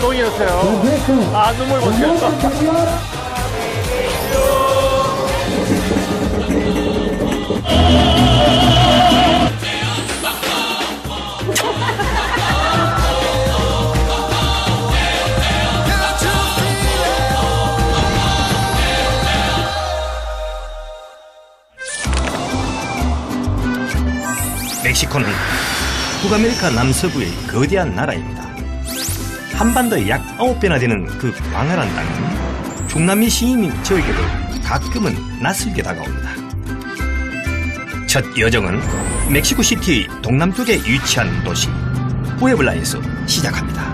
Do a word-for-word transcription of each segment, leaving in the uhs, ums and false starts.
감동이었어요. 아, 눈물 못 참겠다. 멕시코는 북아메리카 남서부의 거대한 나라입니다. 한반도의 약 아홉 배나 되는 그 광활한 땅은 중남미 시민 저에게도 가끔은 낯설게 다가옵니다. 첫 여정은 멕시코시티의 동남쪽에 위치한 도시 뿌에블라에서 시작합니다.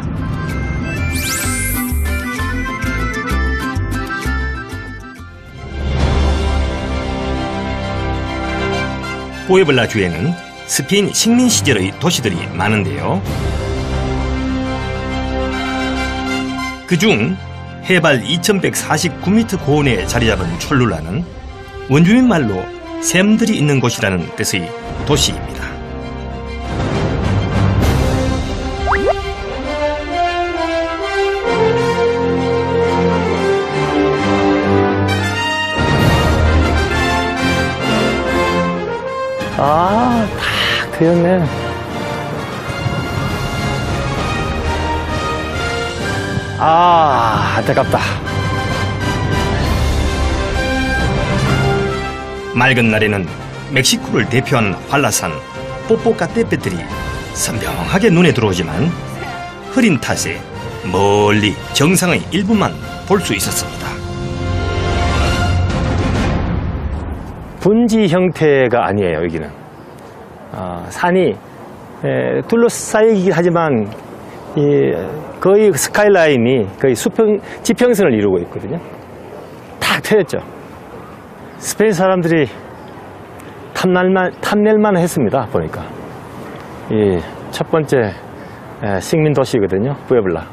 뿌에블라 주에는 스페인 식민 시절의 도시들이 많은데요. 그중 해발 이천백사십구 미터 고원에 자리 잡은 촐룰라는 원주민 말로 샘들이 있는 곳이라는 뜻의 도시입니다. 아, 다 트였네. 아, 안타깝다. 맑은 날에는 멕시코를 대표한 활라산 뽀뽀카테페들이 선명하게 눈에 들어오지만 흐린 탓에 멀리 정상의 일부만 볼 수 있었습니다. 분지 형태가 아니에요, 여기는. 어, 산이 에, 둘러싸이긴 하지만 이, 거의 스카이라인이 거의 수평, 지평선을 이루고 있거든요. 탁 트였죠. 스페인 사람들이 탐날만, 탐낼만 했습니다, 보니까. 이 첫 번째 에, 식민 도시거든요, 뿌에블라.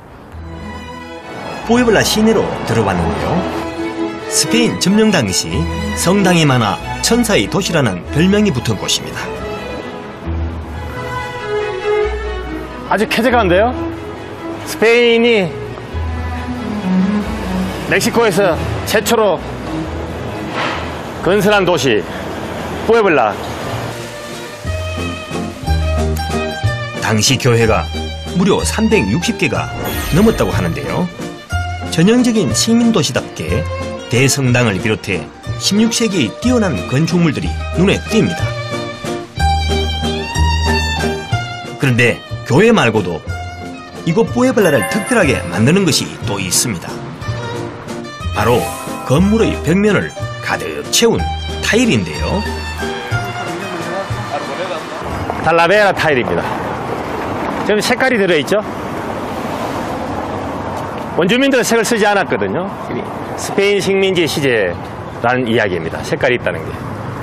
뿌에블라 시내로 들어왔는데요. 스페인 점령 당시 성당이 많아 천사의 도시라는 별명이 붙은 곳입니다. 아주 쾌적한데요? 스페인이 멕시코에서 최초로 건설한 도시 뿌에블라. 당시 교회가 무려 삼백육십 개가 넘었다고 하는데요. 전형적인 식민도시답게 대성당을 비롯해 십육 세기의 뛰어난 건축물들이 눈에 띕니다. 그런데 교회 말고도 이곳 뿌에블라를 특별하게 만드는 것이 또 있습니다. 바로 건물의 벽면을 가득 채운 타일인데요. 달라베라 타일입니다. 지금 색깔이 들어있죠? 원주민들은 색을 쓰지 않았거든요. 스페인 식민지 시제라는 이야기입니다. 색깔이 있다는 게.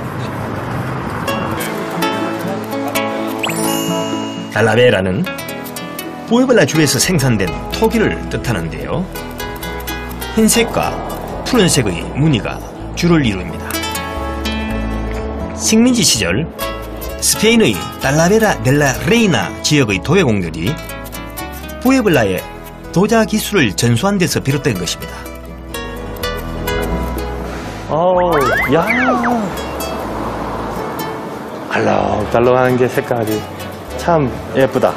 달라베라는 뿌에블라 주에서 생산된 토기를 뜻하는데요. 흰색과 푸른색의 무늬가 주를 이룹니다. 식민지 시절 스페인의 달라베라 델라 레이나 지역의 도예공들이 뿌에블라에 도자 기술을 전수한 데서 비롯된 것입니다. 어우, 야, 알록달록한 게 색깔이 참 예쁘다.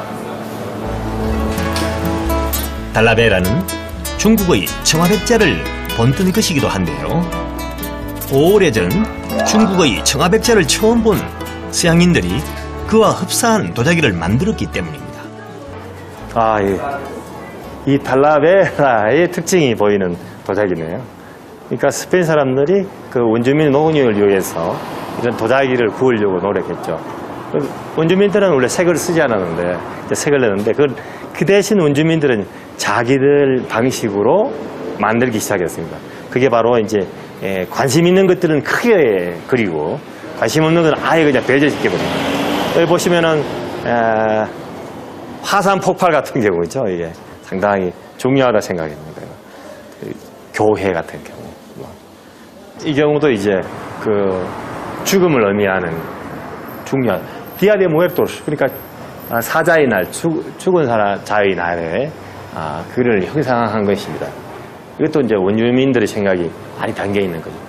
달라베라는 중국의 청아백자를 본뜬 것이기도 한데요. 오래전 중국의 청아백자를 처음 본 서양인들이 그와 흡사한 도자기를 만들었기 때문입니다. 아, 이, 이 달라베라의 특징이 보이는 도자기네요. 그러니까 스페인 사람들이 그 원주민 노동력을 이용해서 이런 도자기를 구하려고 노력했죠. 원주민들은 원래 색을 쓰지 않았는데 이제 색을 내는데 그, 그 대신 원주민들은 자기들 방식으로 만들기 시작했습니다. 그게 바로 이제 예, 관심 있는 것들은 크게 그리고 관심 없는 건 아예 그냥 배제시켜버립니다. 여기 보시면은 에, 화산 폭발 같은 경우 있죠. 이게 상당히 중요하다 생각이 듭니다. 교회 같은 경우. 이 경우도 이제 그 죽음을 의미하는 중요한 디아 데 무에르토스, 그러니까 사자의 날, 죽, 죽은 사람 자의 날에 아, 그를 형상한 것입니다. 이것도 이제 원주민들의 생각이 많이 담겨 있는 거죠.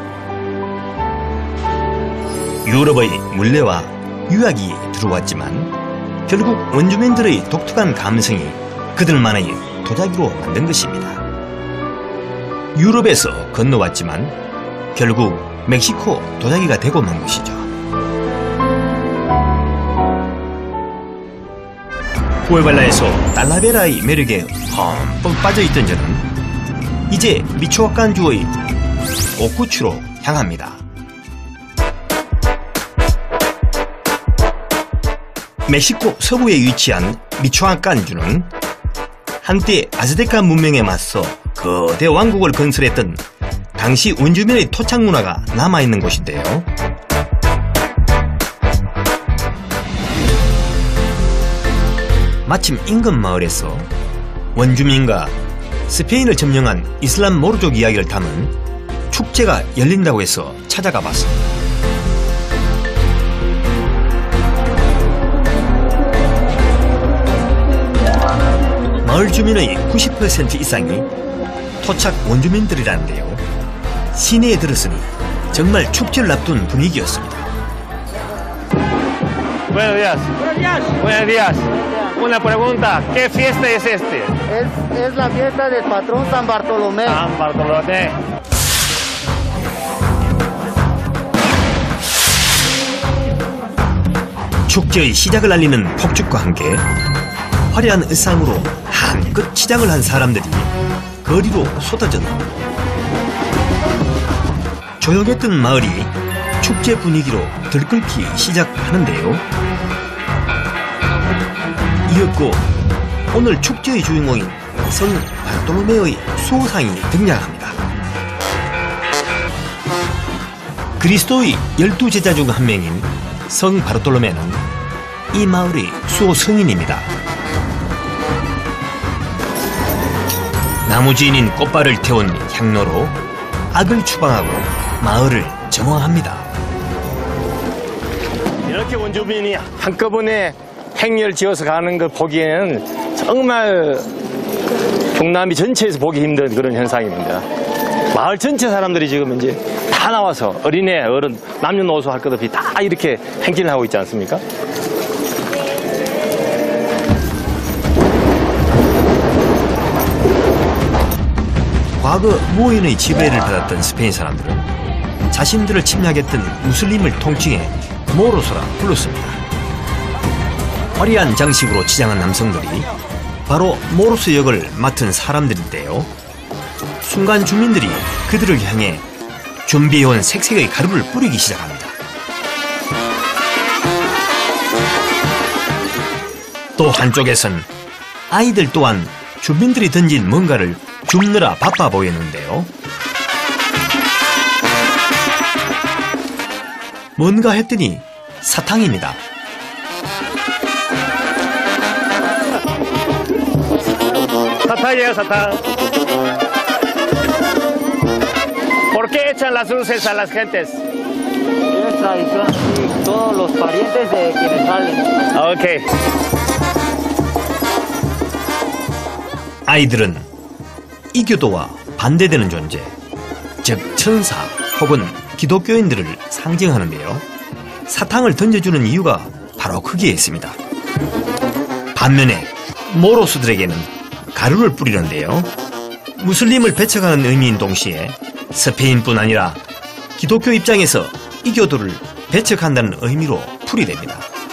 유럽의 물레와 유학이 들어왔지만 결국 원주민들의 독특한 감성이 그들만의 도자기로 만든 것입니다. 유럽에서 건너왔지만 결국 멕시코 도자기가 되고 만 것이죠. 구에발라에서 달라베라의 매력에 흠뻑 빠져있던 저는 이제 미초아칸주의 오쿠추로 향합니다. 멕시코 서부에 위치한 미초아칸주는 한때 아즈테카 문명에 맞서 거대 왕국을 건설했던 당시 원주민의 토착 문화가 남아있는 곳인데요. 마침 인근 마을에서 원주민과 스페인을 점령한 이슬람 모르족 이야기를 담은 축제가 열린다고 해서 찾아가 봤습니다. 마을 주민의 구십 퍼센트 이상이 토착 원주민들이라는데요. 시내에 들었으니 정말 축제를 앞둔 분위기였습니다. Buenos días. Buenos días. Buenos días. Una pregunta, ¿qué fiesta es este? Es, es la fiesta del patrón San Bartolomé. San Bartolomé. 축제의 시작을 알리는 폭죽과 함께 화려한 의상으로 한껏 치장을 한 사람들이 거리로 쏟아져 나옵니다. 조용했던 마을이 축제 분위기로 들끓기 시작하는데요. 이었고 오늘 축제의 주인공인 성 바르톨로메의 수호상이 등장합니다. 그리스도의 열두 제자 중 한 명인 성 바르톨로메는 이 마을의 수호 성인입니다. 나무주인인 꽃발을 태운 향로로 악을 추방하고 마을을 정화합니다. 이렇게 원주민이 한꺼번에 행렬 지어서 가는 걸 보기에는 정말 동남미 전체에서 보기 힘든 그런 현상입니다. 마을 전체 사람들이 지금 이제 다 나와서 어린애, 어른, 남녀노소 할 것 없이 다 이렇게 행진을 하고 있지 않습니까? 과거 모인의 지배를 받았던 스페인 사람들은 자신들을 침략했던 무슬림을 통칭해 모로소라 불렀습니다. 화려한 장식으로 치장한 남성들이 바로 모로스 역을 맡은 사람들인데요. 순간 주민들이 그들을 향해 준비해온 색색의 가루를 뿌리기 시작합니다. 또 한쪽에선 아이들 또한 주민들이 던진 뭔가를 줍느라 바빠 보이는데요. 뭔가 했더니 사탕입니다. 사탕이에요, 사탕. ¿Por qué echan las luces a las gentes? Es tradición, sí, todos los parientes de quienes salen. 오케이. 아이들은 이교도와 반대되는 존재, 즉 천사 혹은 기독교인들을 상징하는데요. 사탕을 던져주는 이유가 바로 거기에 있습니다. 반면에 모로스들에게는 가루를 뿌리는데요. 무슬림을 배척하는 의미인 동시에 스페인뿐 아니라 기독교 입장에서 이교도를 배척한다는 의미로 풀이됩니다.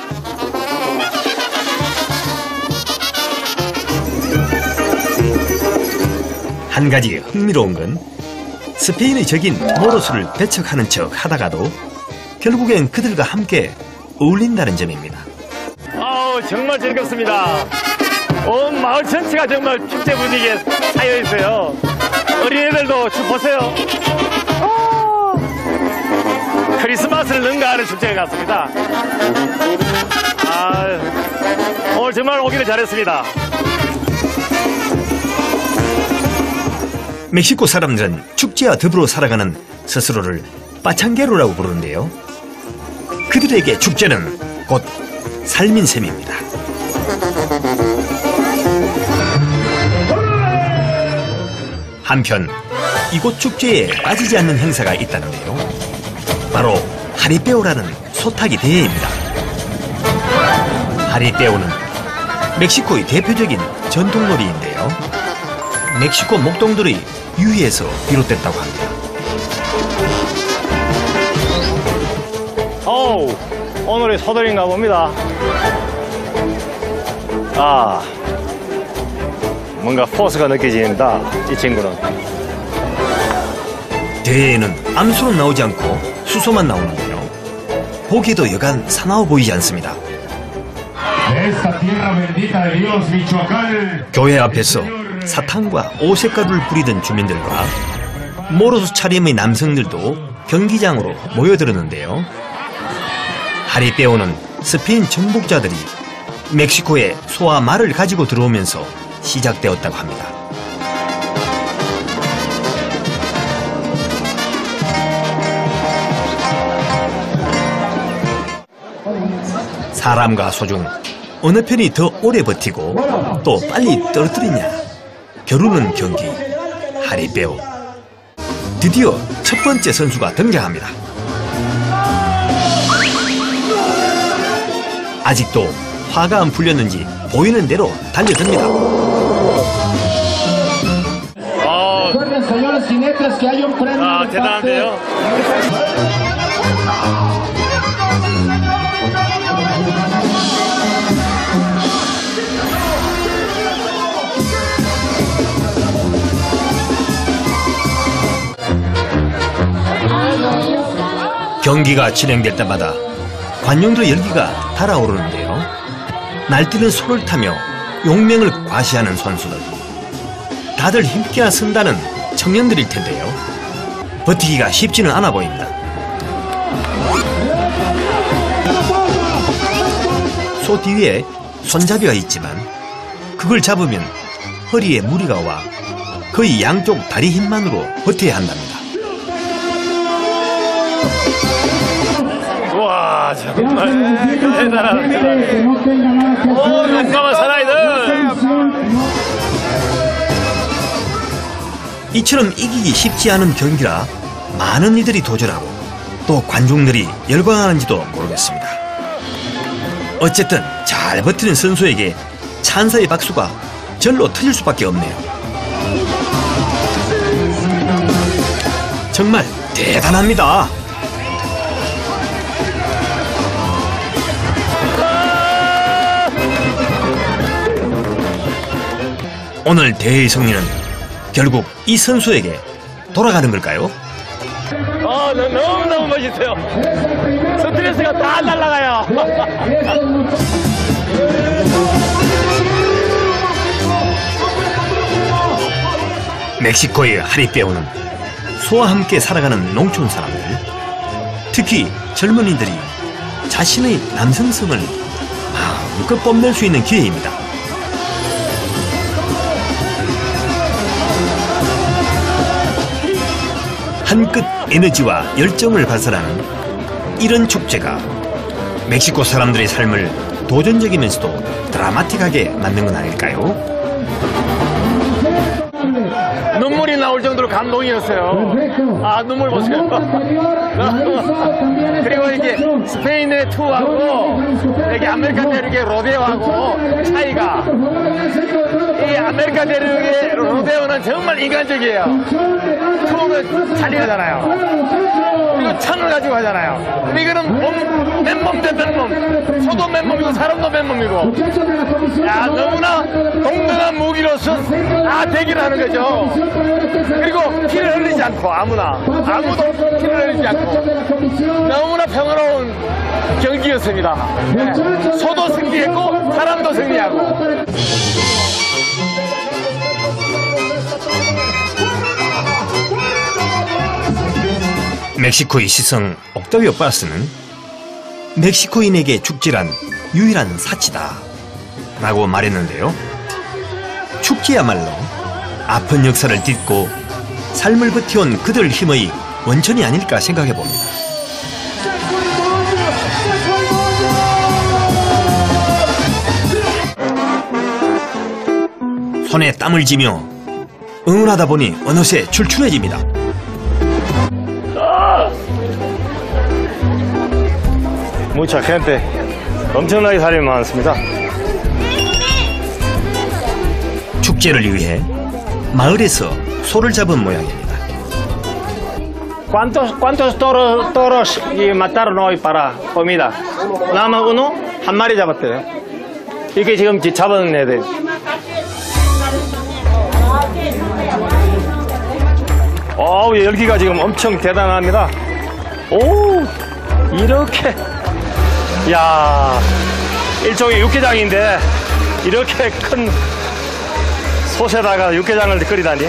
한 가지 흥미로운 건 스페인의 적인 모로스를 배척하는 척 하다가도 결국엔 그들과 함께 어울린다는 점입니다. 아우, 정말 즐겁습니다. 온 마을 전체가 정말 축제 분위기에 쌓여 있어요. 어린애들도 좀 보세요. 오, 크리스마스를 능가하는 축제 같습니다. 아, 오늘 정말 오기를 잘했습니다. 멕시코 사람들은 축제와 더불어 살아가는 스스로를 빠창게로라고 부르는데요. 그들에게 축제는 곧 삶인 셈입니다. 한편 이곳 축제에 빠지지 않는 행사가 있다는데요. 바로 하리페오라는 소타기 대회입니다. 하리페오는 멕시코의 대표적인 전통놀이인데요. 멕시코 목동들의 유희에서 비롯됐다고 합니다. 어우, 오늘이 서들인가 봅니다. 아, 뭔가 포스가 느껴진다, 이 친구는. 대회에는 암수는 나오지 않고 수소만 나오는데요. 보기에도 여간 사나워 보이지 않습니다. 교회 앞에서 사탕과 오색가루를 뿌리던 주민들과 모로스 차림의 남성들도 경기장으로 모여들었는데요. 하리페오는 스페인 정복자들이 멕시코에 소와 말을 가지고 들어오면서 시작되었다고 합니다. 사람과 소 중 어느 편이 더 오래 버티고 또 빨리 떨어뜨리냐, 겨루는 경기 하리페오. 드디어 첫 번째 선수가 등장합니다. 아직도 화가 안 풀렸는지 보이는 대로 달려듭니다. 아, 대단한데요? 경기가 진행될 때마다 관용도 열기가 달아오르는데요. 날뛰는 소를 타며 용맹을 과시하는 선수들. 다들 힘께나 쓴다는 청년들일 텐데요. 버티기가 쉽지는 않아 보입니다. 소 뒤에 손잡이가 있지만 그걸 잡으면 허리에 무리가 와 거의 양쪽 다리 힘만으로 버텨야 한답니다. 와, 정말 대단합니다. 오, 용감한 사나이들. 이처럼 이기기 쉽지 않은 경기라 많은 이들이 도전하고 또 관중들이 열광하는지도 모르겠습니다. 어쨌든 잘 버티는 선수에게 찬사의 박수가 절로 터질 수밖에 없네요. 정말 대단합니다. 오늘 대회의 승리는 결국 이 선수에게 돌아가는 걸까요? 어, 너무너무 멋있어요. 스트레스가 다 날아가요. 멕시코의 하리페오는 소와 함께 살아가는 농촌 사람들, 특히 젊은이들이 자신의 남성성을 마음껏 뽐낼 수 있는 기회입니다. 한끗 에너지와 열정을 발산하는 이런 축제가 멕시코 사람들의 삶을 도전적이면서도 드라마틱하게 만든 건 아닐까요? 눈물이 나올 정도로 감동이었어요. 아, 눈물 보세요. 그리고 이게 스페인의 투하고 여기 아메리카 대륙의 로데오하고 차이가, 이 아메리카 대륙의 로데오는 정말 인간적이에요. 투는 잔인하잖아요. 그리고 창을 가지고 하잖아요. 근데 이거는 몸, 맨몸 대 맨몸. 소도 맨몸이고 사람도 맨몸이고. 야, 너무나 동등한 무기로서 다 대기를 하는 거죠. 그리고 피를 흘리지 않고, 아무나 아무도 피를 흘리지 않고 너무나 평화로운 경기였습니다. 네. 소도 승리했고 사람도 승리하고. 멕시코의 시성 옥타비오 파스는 멕시코인에게 축제란 유일한 사치다 라고 말했는데요. 축제야말로 아픈 역사를 딛고 삶을 버텨온 그들 힘의 원천이 아닐까 생각해 봅니다. 손에 땀을 쥐며 응원하다 보니 어느새 출출해집니다. Mucha gente. 엄청나게 사람이 많습니다. 축제를 위해 마을에서 소를 잡은 모양입니다. ¿Cuántos, cuántos toros, toros y mataron hoy para comida? Nada más uno? 한 마리 잡았대요. 이게 지금 잡은 애들. 어우, 열기가 지금 엄청 대단합니다. 오, 이렇게. 야, 일종의 육개장인데, 이렇게 큰 솥에다가 육개장을 끓이다니.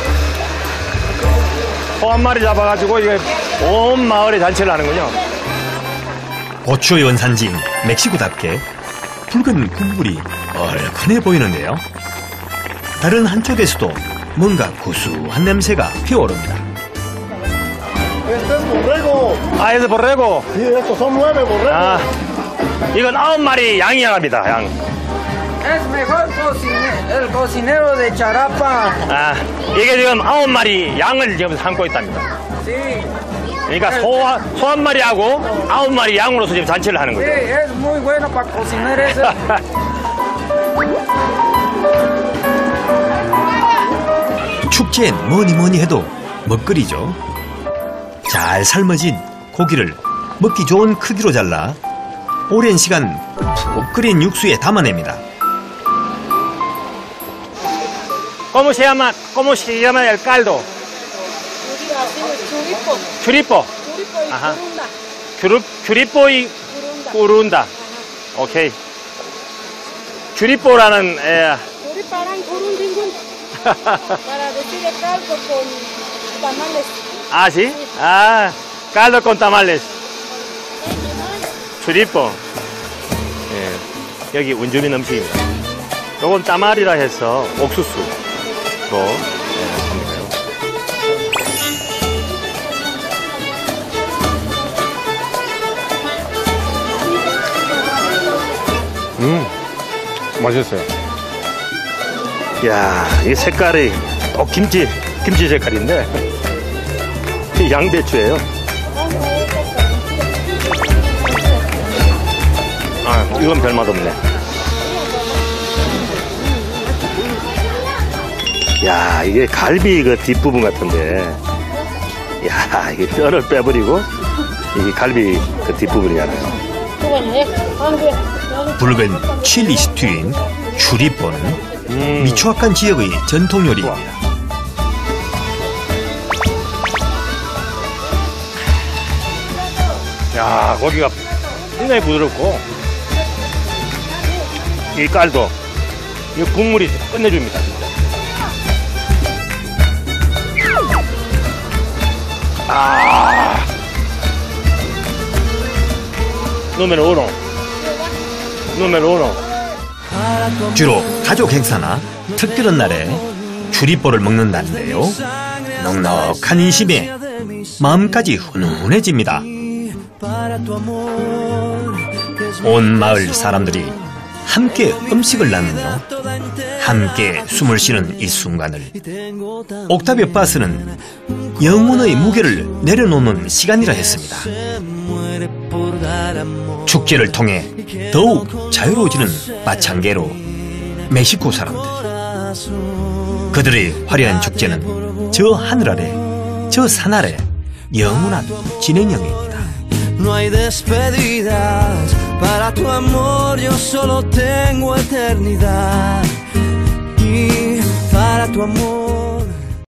소 한 마리 잡아가지고 이게 온 마을에 잔치를 하는군요. 고추 원산지인 멕시코답게 붉은 국물이 얼큰해 보이는데요. 다른 한쪽에서도 뭔가 구수한 냄새가 피어오릅니다. Este es borrego. 아, es borrego. Sí, estos son nueve borregos. 아, 이건 아홉 마리 양이 합니다, 양. Es mejor cocine- el cocinero de Charapa. 아, 이게 지금 아홉 마리 양을 지금 삶고 있답니다. Sí, 그러니까 소, 소 한 마리하고 아홉 마리 양으로서 지금 잔치를 하는 sí, 거죠. es muy bueno para cocinar eso. 축제엔 뭐니 뭐니 해도 먹거리죠. 잘 삶아진 고기를 먹기 좋은 크기로 잘라 오랜 시간 푹 끓인 육수에 담아냅니다. ¿Cómo se llama, cómo se llama el caldo? Churipo. Churipo. Churipo y Ajá. curunda. Churu, churipo y Curunda. curunda. 오케이. churipo라는 에, Churiparán curundingun. Para decir el caldo con tamales. 아, sí? 아, caldo con tamales. churipo. 예, 여기 원주민 음식입니다. 요건 따말이라 해서 옥수수로 예, 합니다. 음, 맛있어요. 야, 이 색깔이 어, 김치, 김치 색깔인데 이 양배추예요. 아, 이건 별맛 없네. 야, 이게 갈비 그 뒷부분 같은데. 야, 이게 뼈를 빼버리고 이게 갈비 그 뒷부분이잖아요. 붉은 칠리 스튜인 추리뽀는 음. 미초아칸 지역의 전통 요리입니다. 야, 고기가 굉장히 부드럽고 이 깔도 이 국물이 끝내줍니다. 진짜. 아, número uno, número uno. 주로 가족 행사나 특별한 날에 추리뽀를 먹는다는데요. 넉넉한 인심에 마음까지 훈훈해집니다. 온 마을 사람들이 함께 음식을 나누며 함께 숨을 쉬는 이 순간을 옥타비오 파스는 영혼의 무게를 내려놓는 시간이라 했습니다. 축제를 통해 더욱 자유로워지는 마찬가지로 멕시코 사람들, 그들의 화려한 축제는 저 하늘 아래, 저 산 아래 영원한 진행형입니다. No hay despedidas, para tu amor yo solo tengo eternidad. Y para tu amor